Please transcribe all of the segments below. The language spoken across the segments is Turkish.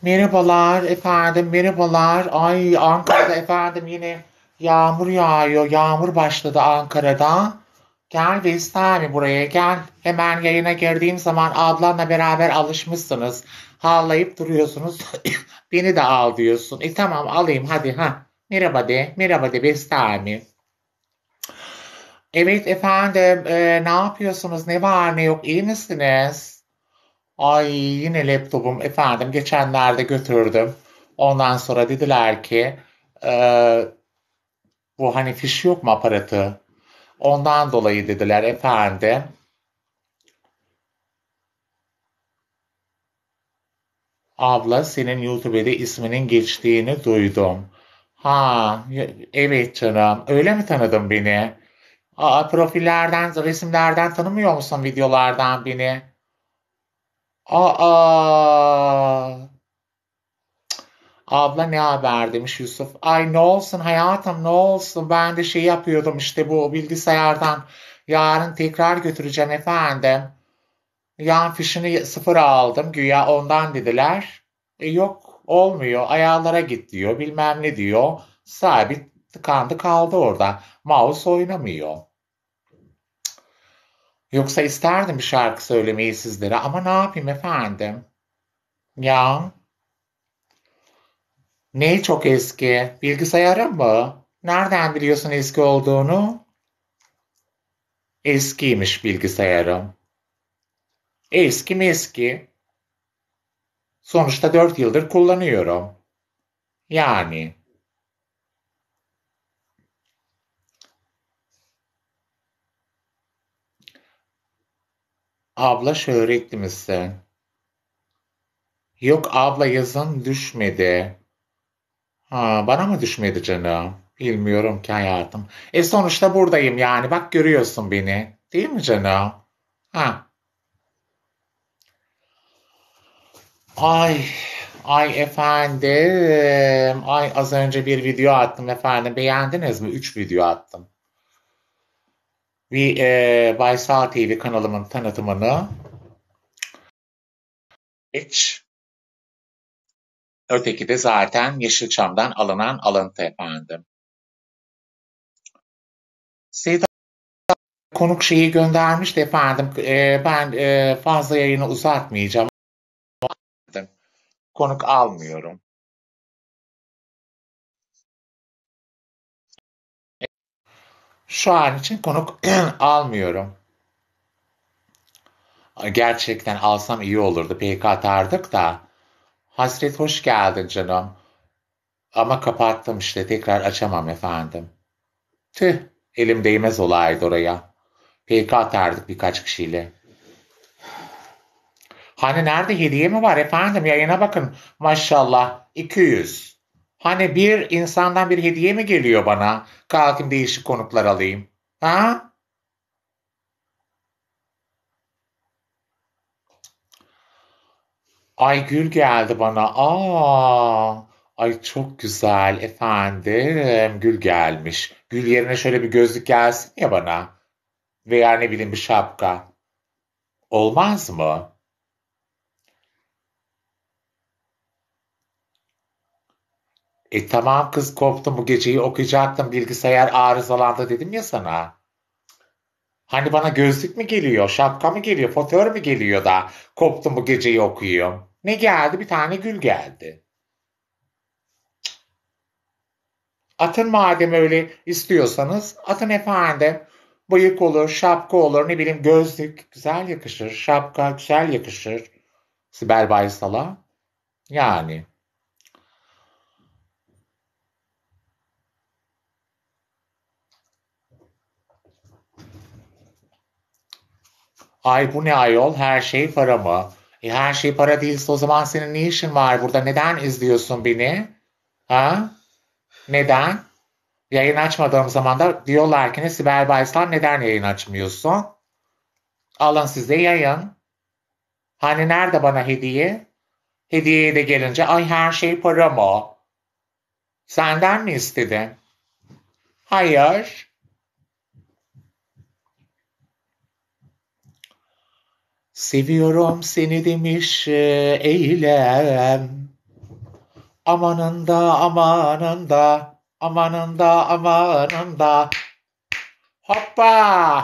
Merhabalar efendim, merhabalar. Ay Ankara'da efendim yine yağmur yağıyor. Yağmur başladı Ankara'da. Gel Vestami buraya gel. Hemen yayına girdiğim zaman ablanla beraber alışmışsınız. Havlayıp duruyorsunuz. Beni de al diyorsun. Tamam alayım hadi ha. Merhaba de, merhaba de Vestami. Evet efendim, ne yapıyorsunuz? Ne var ne yok? İyi misiniz? Ay yine laptopum efendim geçenlerde götürdüm. Ondan sonra dediler ki e, bu hani fiş yok mu aparatı? Ondan dolayı dediler efendim. Abla senin YouTube'da isminin geçtiğini duydum. Ha evet canım öyle mi tanıdın beni? Aa, profillerden resimlerden tanımıyor musun videolardan beni? Aa abla ne haber demiş Yusuf. Ay ne olsun hayatım ne olsun ben de şey yapıyordum işte bu bilgisayardan yarın tekrar götüreceğim efendim. Yan fişini sıfır aldım güya ondan dediler. Yok olmuyor ayarlara git diyor bilmem ne diyor. Sabit tıkandı kaldı orada. Mouse oynamıyor. Yoksa isterdim bir şarkı söylemeyi sizlere ama ne yapayım efendim? Ya ne çok eski? Bilgisayarım mı? Nereden biliyorsun eski olduğunu? Eskiymiş bilgisayarım. Eski mi eski? Sonuçta 4 yıldır kullanıyorum. Yani abla şöhretli misin? Yok abla yazın düşmedi. Ha, bana mı düşmedi canım? Bilmiyorum ki hayatım. Sonuçta buradayım yani. Bak görüyorsun beni. Değil mi canım? Ha. Ay, ay efendim. Ay az önce bir video attım efendim. Beğendiniz mi? 3 video attım. Bir Baysal TV kanalımın tanıtımını. Hiç. Öteki de zaten Yeşilçam'dan alınan alıntı efendim. Seda konuk şeyi göndermişti efendim. Ben fazla yayını uzatmayacağım. Konuk almıyorum. Şu an için konuk almıyorum. Gerçekten alsam iyi olurdu. PK atardık da. Hasret hoş geldin canım. Ama kapattım işte. Tekrar açamam efendim. Tüh. Elim değmez olaydı oraya. PK atardık birkaç kişiyle. Hani nerede hediye mi var efendim? Yayına bakın. Maşallah. 200. Hani bir insandan bir hediye mi geliyor bana? Kalkayım değişik konuklar alayım. Ha? Ay gül geldi bana. Ay çok güzel efendim. Gül gelmiş. Gül yerine şöyle bir gözlük gelsin ya bana. Veya ne bileyim bir şapka. Olmaz mı? Tamam kız koptum bu geceyi okuyacaktım. Bilgisayar arızalandı dedim ya sana. Hani bana gözlük mü geliyor, şapka mı geliyor, fotör mü geliyor da koptum bu geceyi okuyayım. Ne geldi? Bir tane gül geldi. Atın madem öyle istiyorsanız atın efendim. Bıyık olur, şapka olur, ne bileyim gözlük güzel yakışır, şapka güzel yakışır. Sibel Baysal'a. Yani. Ay bu ne ayol her şey para mı? Her şey para değilse o zaman senin ne işin var burada? Neden izliyorsun beni? Ha? Neden? Yayın açmadığım zaman da diyorlar ki ne Sibel Baysal neden yayın açmıyorsun? Alın size yayın. Hani nerede bana hediye? Hediyeye de gelince ay her şey para mı? Senden mi istedim? Hayır. Seviyorum seni demiş eylem. Amanın da amanın da amanın da amanın da hoppa.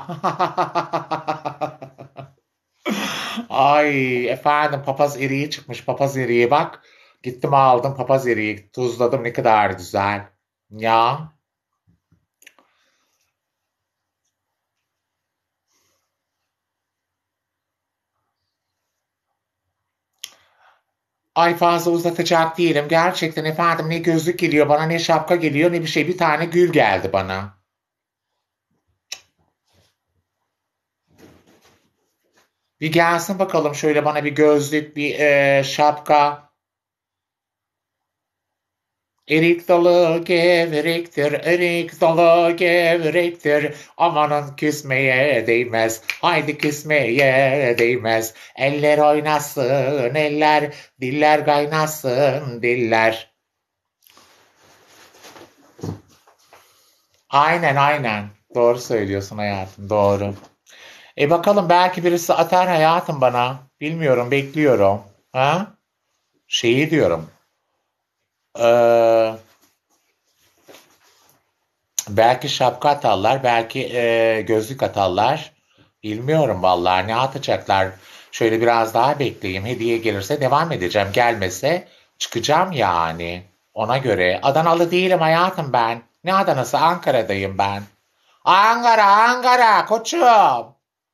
Ay efendim papaz eriği çıkmış papaz eriği bak. Gittim aldım papaz eriği tuzladım ne kadar güzel. Ya ay fazla uzatacak değilim. Gerçekten efendim ne gözlük geliyor bana ne şapka geliyor ne bir şey. Bir tane gül geldi bana. Bir gelsin bakalım şöyle bana bir gözlük bir şapka. Erik dalı gevrektir, erik dalı gevrektir. Amanın küsmeye değmez, haydi küsmeye değmez. Eller oynasın eller, diller kaynasın diller. Aynen aynen. Doğru söylüyorsun hayatım, doğru. Bakalım belki birisi atar hayatım bana. Bilmiyorum, bekliyorum. Ha? Şeyi diyorum. Ee, belki şapka atarlar, belki gözlük atarlar. Bilmiyorum vallahi ne atacaklar. Şöyle biraz daha bekleyeyim. Hediye gelirse devam edeceğim. Gelmese çıkacağım yani. Ona göre. Adanalı değilim hayatım ben. Ne Adana'sı? Ankara'dayım ben. Ankara, Ankara koçum.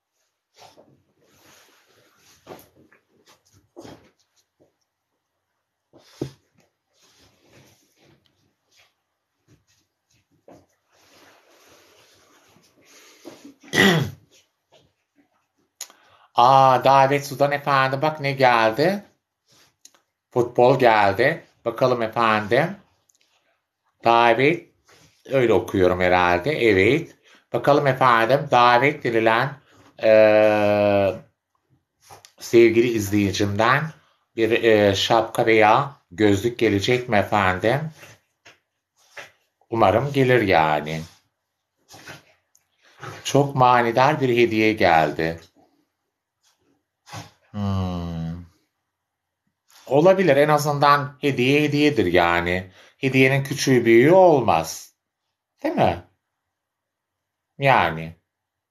Davet Sudan efendim. Bak ne geldi. Futbol geldi. Bakalım efendim. Davet öyle okuyorum herhalde. Evet. Bakalım efendim. Davet edilen eee, sevgili izleyicimden bir şapka veya gözlük gelecek mi efendim? Umarım gelir yani. Çok manidar bir hediye geldi. Hmm. Olabilir en azından hediye hediyedir yani. Hediyenin küçüğü büyüğü olmaz. Değil mi? Yani.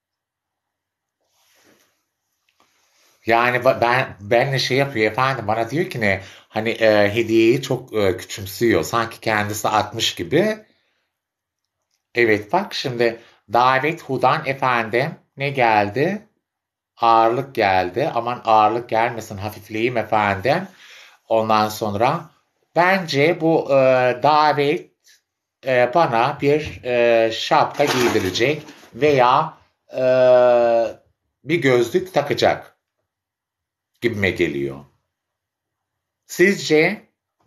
Yani benle şey yapıyor efendim bana diyor ki ne hani hediyeyi çok küçümsüyor sanki kendisi atmış gibi. Evet bak şimdi davet hudan efendim ne geldi? Ağırlık geldi. Aman ağırlık gelmesin hafifleyeyim efendim. Ondan sonra bence bu davet bana bir şapka giydirecek veya e, bir gözlük takacak gibime geliyor. Sizce?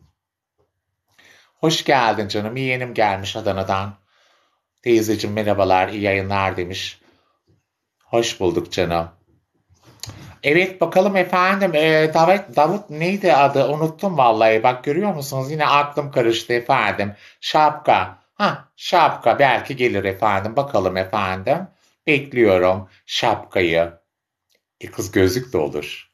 Hoş geldin canım. Yeğenim gelmiş Adana'dan. Teyzeciğim merhabalar, iyi yayınlar demiş. Hoş bulduk canım. Evet bakalım efendim. Davut neydi adı? Unuttum vallahi. Bak görüyor musunuz? Yine aklım karıştı efendim. Şapka. Ha, şapka belki gelir efendim. Bakalım efendim. Bekliyorum şapkayı. Kız gözlük de olur.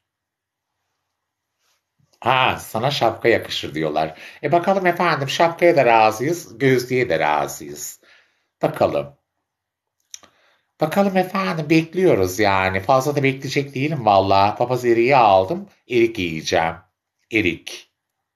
Ha, sana şapka yakışır diyorlar. Bakalım efendim şapkaya da razıyız, gözlüğe de razıyız. Bakalım. Bakalım efendim bekliyoruz yani. Fazla da bekleyecek değilim valla. Papaz eriği aldım. Erik yiyeceğim. Erik.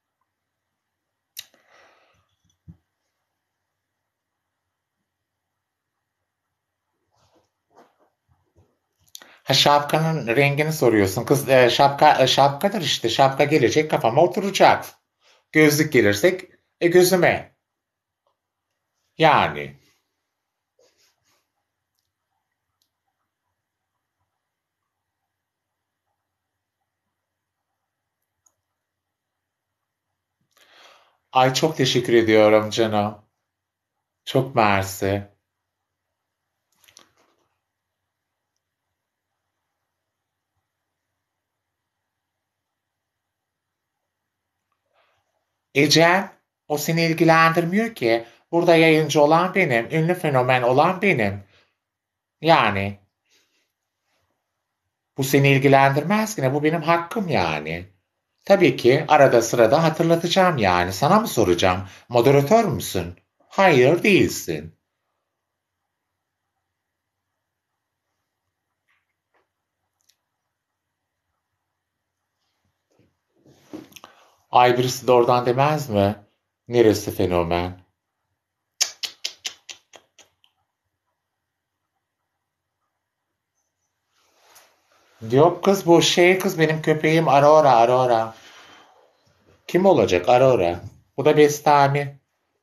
Ha şapkanın rengini soruyorsun. Kız şapkadır işte. Şapka gelecek kafama oturacak. Gözlük gelirsek gözüme. Yani. Ay çok teşekkür ediyorum canım. Çok mersi. Ecem, o seni ilgilendirmiyor ki. Burada yayıncı olan benim, ünlü fenomen olan benim. Yani bu seni ilgilendirmez ki ne? Bu benim hakkım yani. Tabii ki arada sırada hatırlatacağım yani. Sana mı soracağım? Moderatör müsün? Hayır, değilsin. Ay birisi de oradan demez mi? Neresi fenomen? Yok kız bu şey kız benim köpeğim Aurora Aurora. Kim olacak Aurora? Bu da Bestami.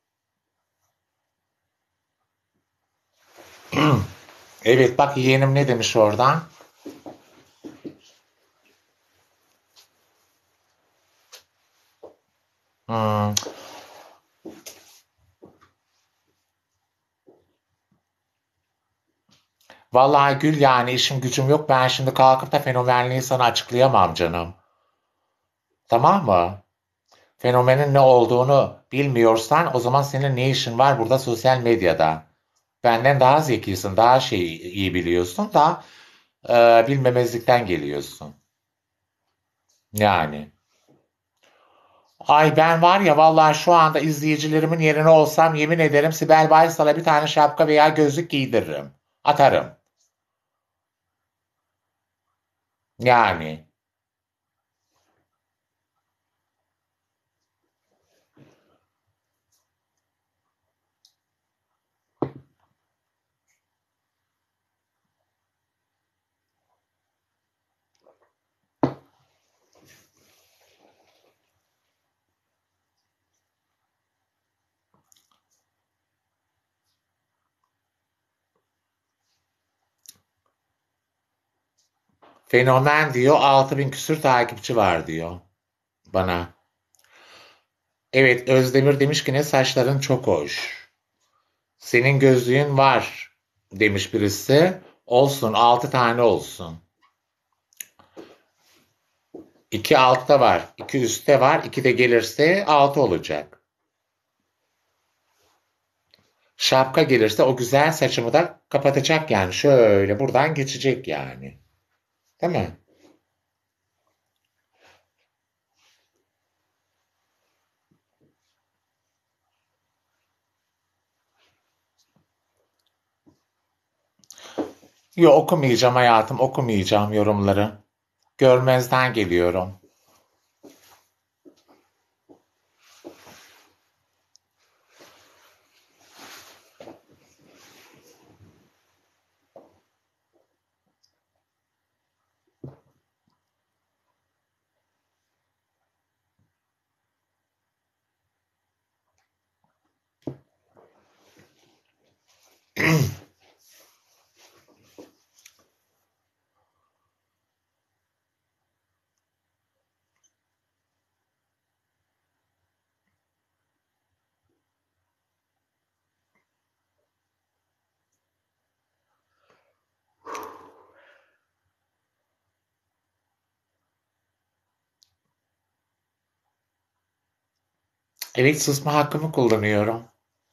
Evet bak yeğenim ne demiş oradan? Hmm. Vallahi Gül yani işim gücüm yok. Ben şimdi kalkıp da fenomenliği sana açıklayamam canım. Tamam mı? Fenomenin ne olduğunu bilmiyorsan o zaman senin ne işin var burada sosyal medyada? Benden daha zekisin, daha şey iyi biliyorsun da bilmemezlikten geliyorsun. Yani. Ay ben var ya vallahi şu anda izleyicilerimin yerine olsam yemin ederim Sibel Baysal'a bir tane şapka veya gözlük giydiririm. Atarım. Yani. Fenomen diyor 6.000 küsür takipçi var diyor bana. Evet Özdemir demiş ki ne saçların çok hoş. Senin gözlüğün var demiş birisi. Olsun 6 tane olsun. 2 altta var, 2 üstte var, 2 de gelirse 6 olacak. Şapka gelirse o güzel saçımı da kapatacak yani. Şöyle buradan geçecek yani. Değil mi? Yok okumayacağım hayatım, okumayacağım yorumları. Görmezden geliyorum. Evet susma hakkımı kullanıyorum.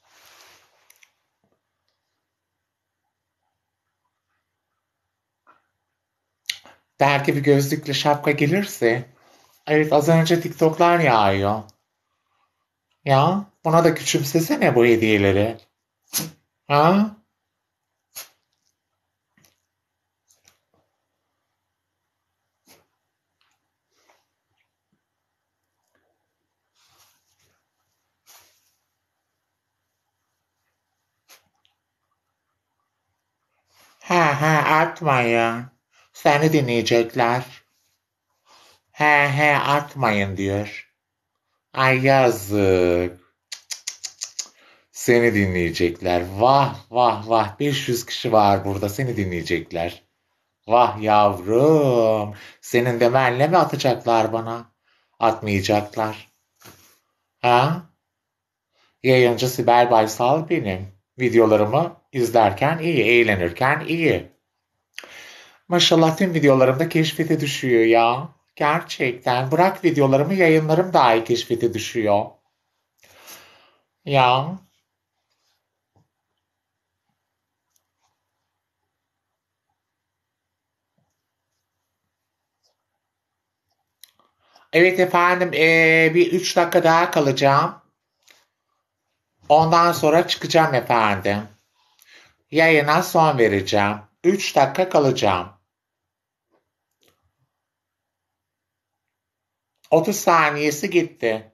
Belki bir gözlükle şapka gelirse. Evet az önce TikTok'lar yağıyor. Ya buna da küçümsesene bu hediyeleri. Ha? He he artmayın. Seni dinleyecekler. He he artmayın diyor. Ay yazık. Seni dinleyecekler. Vah vah vah 500 kişi var burada seni dinleyecekler. Vah yavrum. Senin demenle mi atacaklar bana? Atmayacaklar. Ha? Yayıncı Sibel Baysal benim. Videolarımı izlerken iyi, eğlenirken iyi. Maşallah tüm videolarımda keşfete düşüyor ya. Gerçekten. Bırak videolarımı yayınlarım dahi keşfete düşüyor. Ya. Evet efendim, bir 3 dakika daha kalacağım. Ondan sonra çıkacağım efendim. Yayına son vereceğim. 3 dakika kalacağım. 30 saniyesi gitti.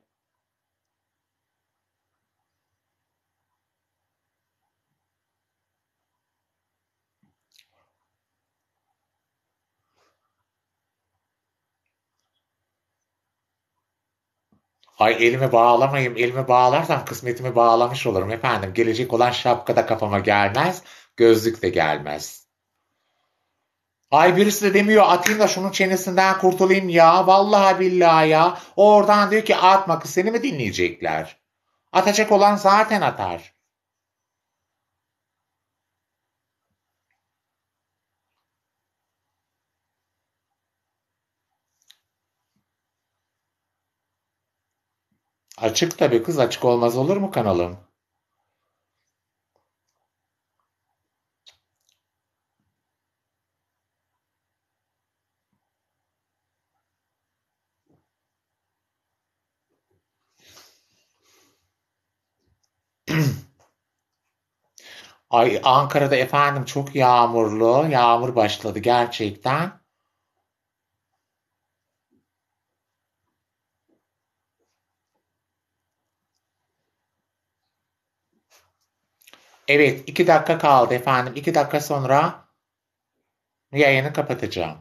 Ay elimi bağlamayayım. Elimi bağlarsam kısmetimi bağlamış olurum efendim. Gelecek olan şapka da kafama gelmez. Gözlük de gelmez. Ay birisi de demiyor atayım da şunun çenesinden kurtulayım ya. Vallahi billahi ya. O oradan diyor ki atma kız, seni mi dinleyecekler? Atacak olan zaten atar. Açık tabii kız, açık olmaz olur mu kanalım? Ay Ankara'da efendim çok yağmurlu. Yağmur başladı gerçekten. Evet 2 dakika kaldı efendim. 2 dakika sonra yayını kapatacağım.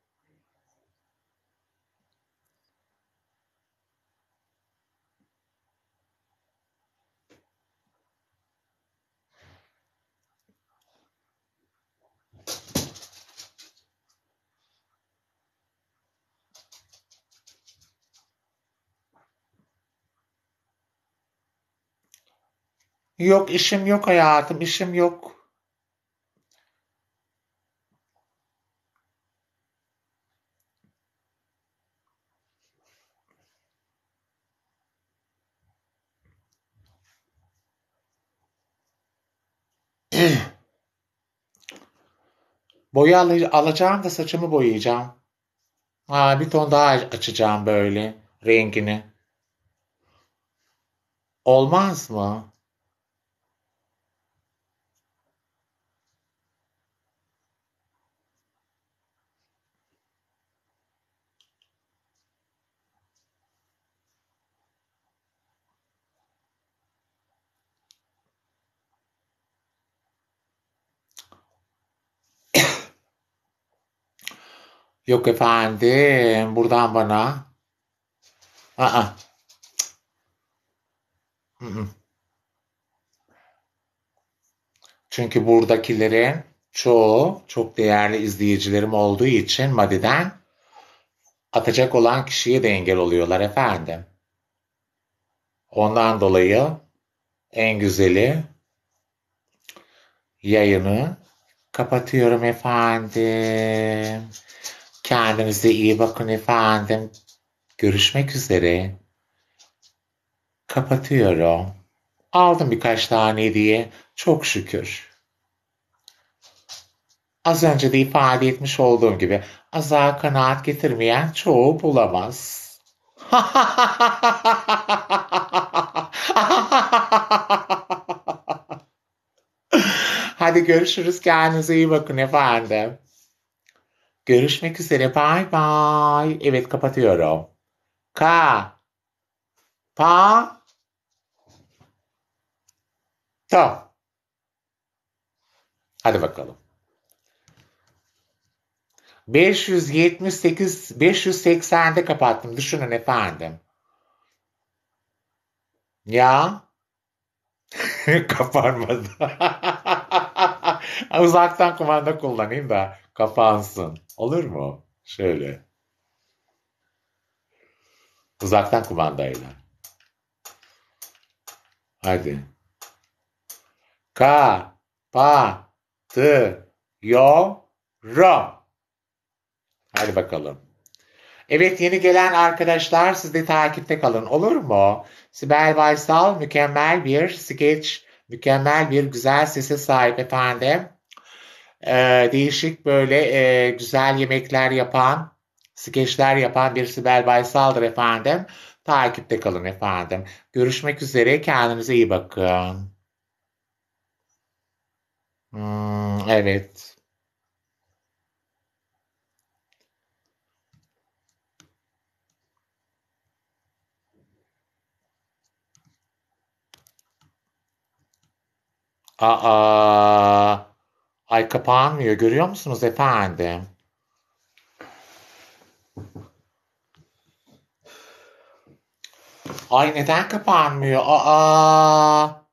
Yok işim yok hayatım, işim yok. Boya alacağım da saçımı boyayacağım. Ha, bir ton daha açacağım böyle rengini. Olmaz mı? Yok efendim, buradan bana. Aa, ı-ı. Çünkü buradakilerin çoğu çok değerli izleyicilerim olduğu için Madi'den atacak olan kişiye de engel oluyorlar efendim. Ondan dolayı en güzeli yayını kapatıyorum efendim. Kendinize iyi bakın efendim. Görüşmek üzere. Kapatıyorum. Aldım birkaç tane hediye. Çok şükür. Az önce de ifade etmiş olduğum gibi aza kanaat getirmeyen çoğu bulamaz. Hadi görüşürüz. Kendinize iyi bakın efendim. Görüşmek üzere. Bay bay. Evet kapatıyorum. Ka. Pa. Ta. Hadi bakalım. 578, 580'de kapattım. Düşünün efendim. Ya. Kapanmadı. Uzaktan kumanda kullanayım da kapansın. Olur mu? Şöyle. Uzaktan kumandayla. Hadi. Ka. Pa. Tı. Yo. Ro. Hadi bakalım. Evet yeni gelen arkadaşlar siz de takipte kalın olur mu? Sibel Baysal mükemmel bir skeç, mükemmel bir güzel sese sahip efendim. Değişik böyle güzel yemekler yapan, Skeçler yapan bir Sibel Baysal'dır efendim. Takipte kalın efendim. Görüşmek üzere. Kendinize iyi bakın. Evet. Aa, ay kapanmıyor. Görüyor musunuz efendim? Ay neden kapanmıyor? Aa.